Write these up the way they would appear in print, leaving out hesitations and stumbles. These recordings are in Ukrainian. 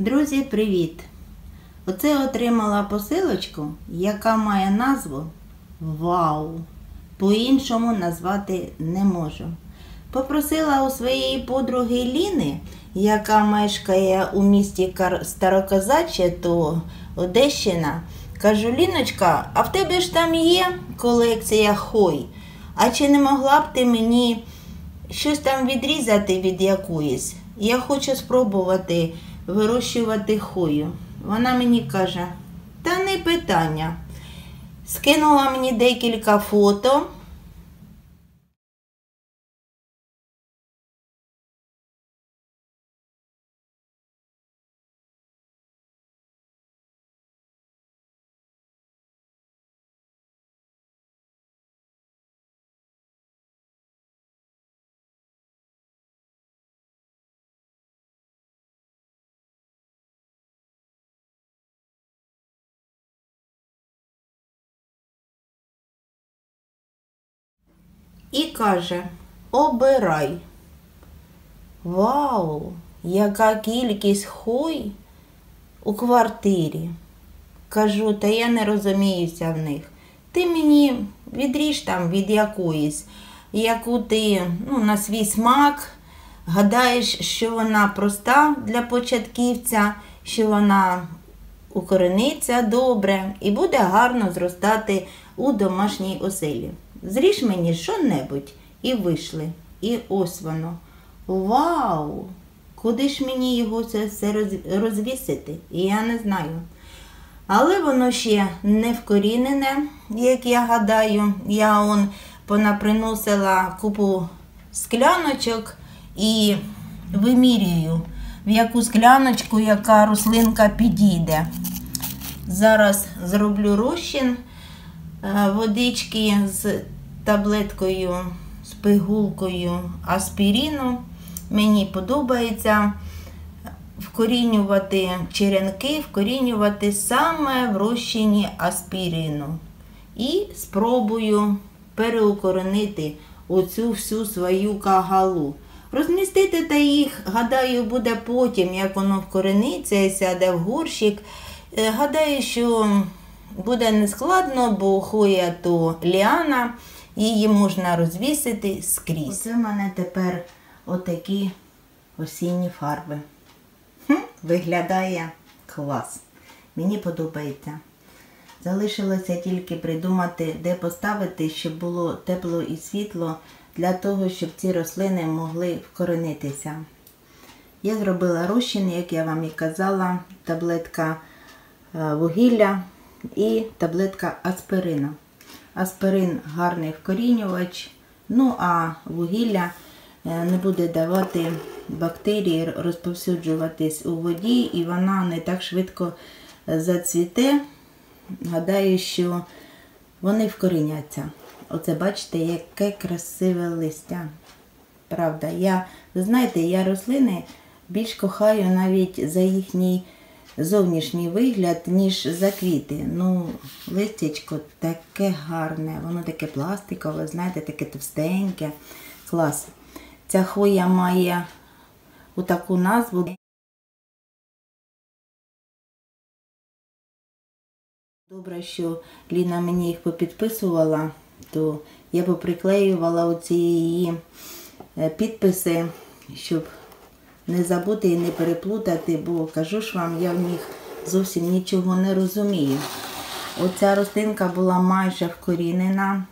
Друзі, привіт! Оце отримала посилочку, яка має назву «Вау!». По-іншому назвати не можу. Попросила у своєї подруги Ліни, яка мешкає у місті Старокозачче, то Одещина. Кажу: Ліночка, а в тебе ж там є колекція хой? А чи не могла б ти мені щось там відрізати від якоїсь? Я хочу спробувати вирощувати хою. Вона мені каже: та не питання. Скинула мені декілька фото. І каже: обирай. Вау, яка кількість хой у квартирі. Кажу: та я не розуміюся в них. Ти мені відріж там від якоїсь, яку ти на свій смак гадаєш, що вона проста для початківця, що вона укорениться добре і буде гарно зростати у домашній оселі. Зріж мені що-небудь. І вийшли. І ось воно. Вау! Куди ж мені його це все розвісити? Я не знаю. Але воно ще не вкорінене, як я гадаю. Я понаприносила купу скляночок і вимірюю, в яку скляночку яка рослинка підійде. Зараз зроблю розчин водички з таблеткою, з пігулкою аспірину. Мені подобається вкорінювати черенки, вкорінювати саме в розчині аспірину. І спробую переукоренити оцю всю свою кагалу. Розмістити та їх, гадаю, буде потім, як воно вкорениться і сяде в горщик. Гадаю, що буде нескладно, бо хоя то ліана, її можна розвісити скрізь. Оце в мене тепер отакі осінні фарби. Виглядає клас. Мені подобається. Залишилося тільки придумати, де поставити, щоб було тепло і світло, для того, щоб ці рослини могли вкоренитися. Я зробила розчин, як я вам і казала, таблетка вугілля і таблетка аспирина. Аспирин гарний вкорінювач, а вугілля не буде давати бактерії розповсюджуватись у воді, і вона не так швидко зацвіте. Гадаю, що вони вкоріняться. Оце бачите, яке красиве листя. Правда, я рослини більш кохаю навіть за їхній зовнішній вигляд, ніж за квіти. Листячко таке гарне, воно таке пластикове, знаєте, таке товстеньке. Клас. Ця хвоя має отаку назву. Добре, що Ліна мені їх попідписувала, то я поприклеювала оці її підписи, щоб не забути і не переплутати, бо, кажу ж вам, я в них зовсім нічого не розумію. Оця рослинка була майже вкорінена.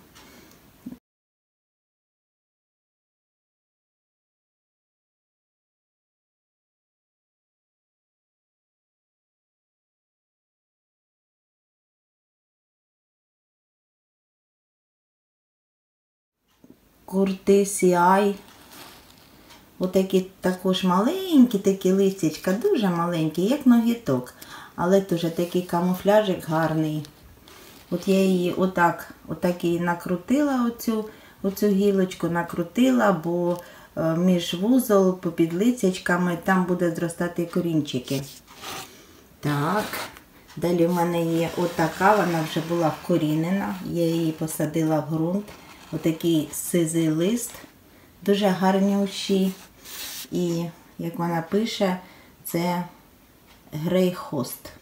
Куртисіай. Отакі також маленькі такі листячка, дуже маленькі, як ногіток. Але теж такий камуфляжик гарний. От я її отак її накрутила, оцю гілочку накрутила, бо між вузол, попід листячками, там буде зростати корінчики. Так, далі в мене є отака, вона вже була вкорінена. Я її посадила в ґрунт. Отакий сизий лист, дуже гарнющий. І, як вона пише, це грейхост.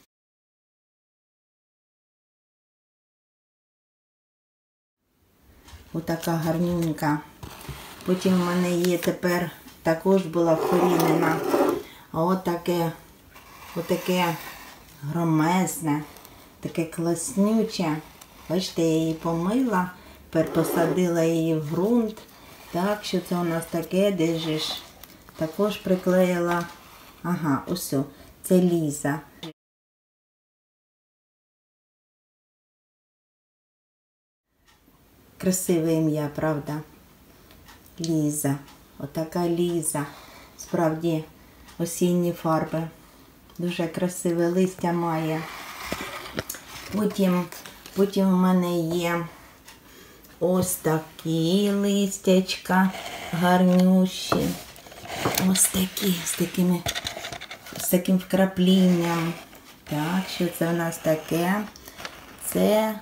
Отака гарнюнька. Потім в мене є тепер, також була вкорінена, отаке громезне, таке класнюче. Бачите, я її помила, тепер посадила її в ґрунт. Так, що це у нас таке, де ж також приклеїла. Ага, ось, це Ліза. Красиве ім'я, правда? Ліза. Отака Ліза. Справді, осінні фарби. Дуже красиве листя має. Потім в мене є ось такі листячка гарнющі. Ось такі, з таким вкраплінням. Так, що це в нас таке? Це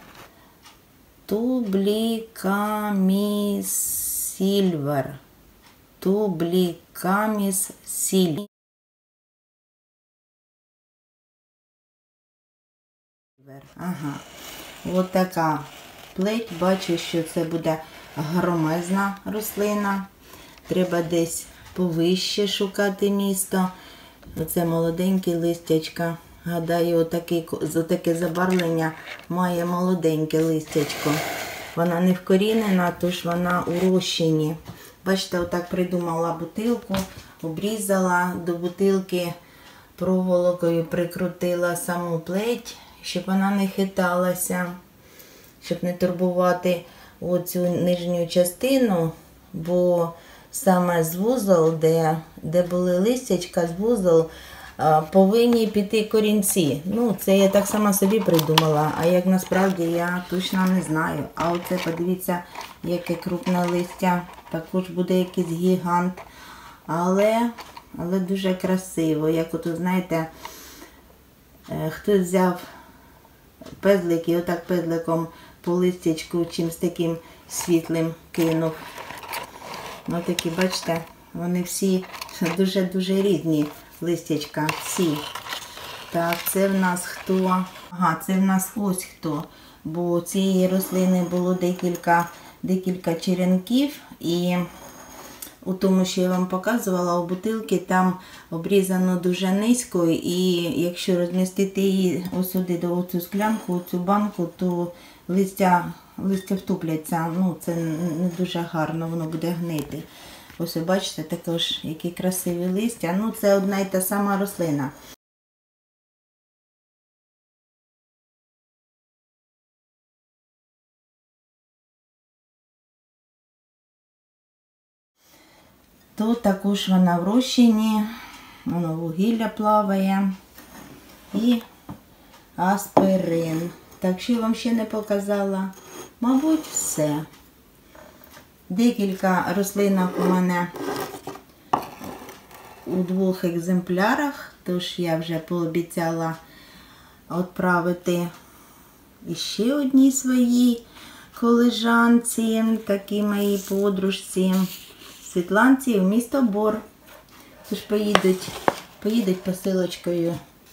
Тублікаміс сільвер. Тублікаміс сільвер. Ага. Ось така плеть. Бачу, що це буде громезна рослина. Треба десь повище шукати місто. Оце молоденькі листячка. Гадаю, отаке забарвлення має молоденьке листячко. Вона не вкорінена, тож вона у розчині. Бачите, отак придумала бутилку, обрізала до бутилки, проволокою прикрутила саму плеть, щоб вона не хиталася, щоб не турбувати оцю нижню частину, бо саме з вузол, де були листячка, з вузол повинні піти корінці. Ну, це я так сама собі придумала, а як насправді я точно не знаю. А оце, подивіться, яке крупне листя. Також буде якийсь гігант. Але дуже красиво. Як от, знаєте, хтось взяв пезлик і отак пезликом по листячку чимось таким світлим кинув. Ось такі, бачите, вони всі дуже-дуже різні. Листячка, всі. Так, це в нас хто? Ага, це в нас ось хто. Бо у цієї рослини було декілька черенків. І у тому, що я вам показувала, у бутилки там обрізано дуже низько. І якщо розмістити її ось сюди, до оцю склянку, цю банку, то листя втупляться. Ну, це не дуже гарно, воно буде гнити. Ось ви бачите, також які красиві листя. Ну, це одна і та сама рослина. Тут також вона в розчині, воно вугілля плаває і аспирин. Так, що я вам ще не показала? Мабуть, все. Декілька рослинок у мене у 2 екземплярах, тож я вже пообіцяла відправити іще одній своїй колежанці, такій моїй подружці Світланці в місто Бор. Тож поїдуть посилочкою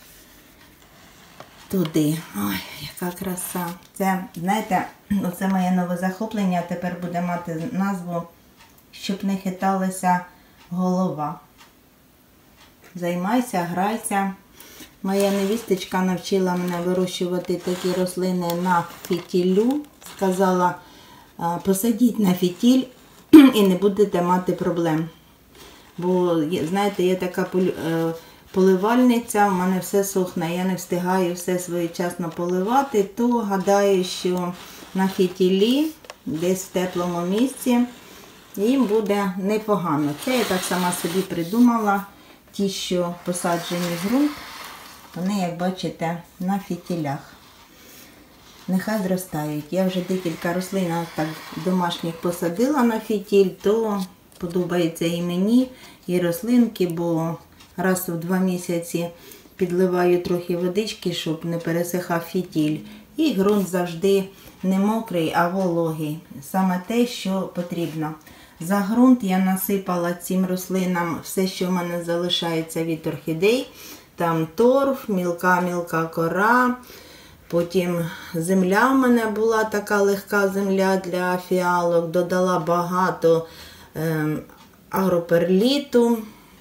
туди. Ой, яка краса. Це, знаєте, оце моє нове захоплення тепер буде мати назву «Щоб не хиталася голова». Займайся, грайся. Моя невісточка навчила мене вирощувати такі рослини на фітілю. Сказала, посадіть на фітіль і не будете мати проблем. Бо, знаєте, я така поливальниця, в мене все сохне, я не встигаю все своєчасно поливати, то гадаю, що на фітілі, десь в теплому місці, їм буде непогано. Це я так сама собі придумала. Ті, що посаджені в ґрунт, вони, як бачите, на фітілях. Нехай зростають. Я вже декілька рослин так домашніх посадила на фітіль, то подобається і мені, і рослинки, бо раз в 2 місяці підливаю трохи водички, щоб не пересихав фітіль. І ґрунт завжди не мокрий, а вологий. Саме те, що потрібно. За ґрунт я насипала цим рослинам все, що в мене залишається від орхідей. там торф, мілка кора. Потім земля в мене була така легка земля для фіалок. Додала багато агроперліту.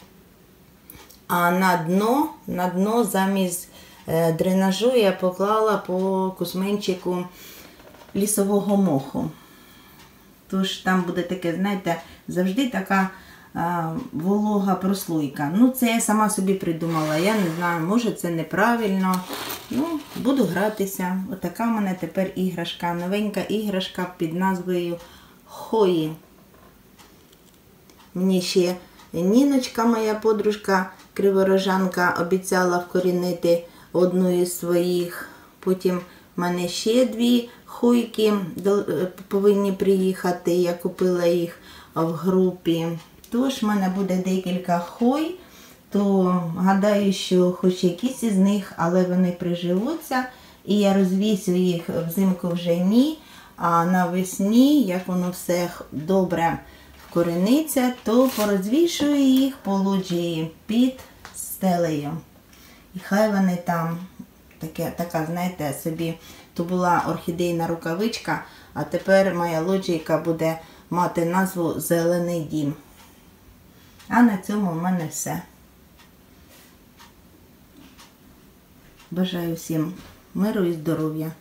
А на дно замість дренажу я поклала по кусменчику лісового моху. Тож там буде таке, знаєте, завжди така волога прослойка. Ну, це я сама собі придумала. Я не знаю, може це неправильно. Ну, буду гратися. Отака в мене тепер іграшка. Новенька іграшка під назвою Хої. Мені ще Ніночка, моя подружка, криворожанка, обіцяла вкорінити одну із своїх. Потім в мене ще 2 хойки повинні приїхати. Я купила їх в групі. Тож в мене буде декілька хой, то гадаю, що хоч якісь із них, але вони приживуться. І я розвісю їх взимку вже ні, а навесні, як воно все добре вкорениться, то порозвішую їх по лоджії під стелею. І хай вони там, така, знаєте, собі, то була орхідейна рукавичка, а тепер моя лоджійка буде мати назву «Зелений дім». А на цьому в мене все. Бажаю всім миру і здоров'я.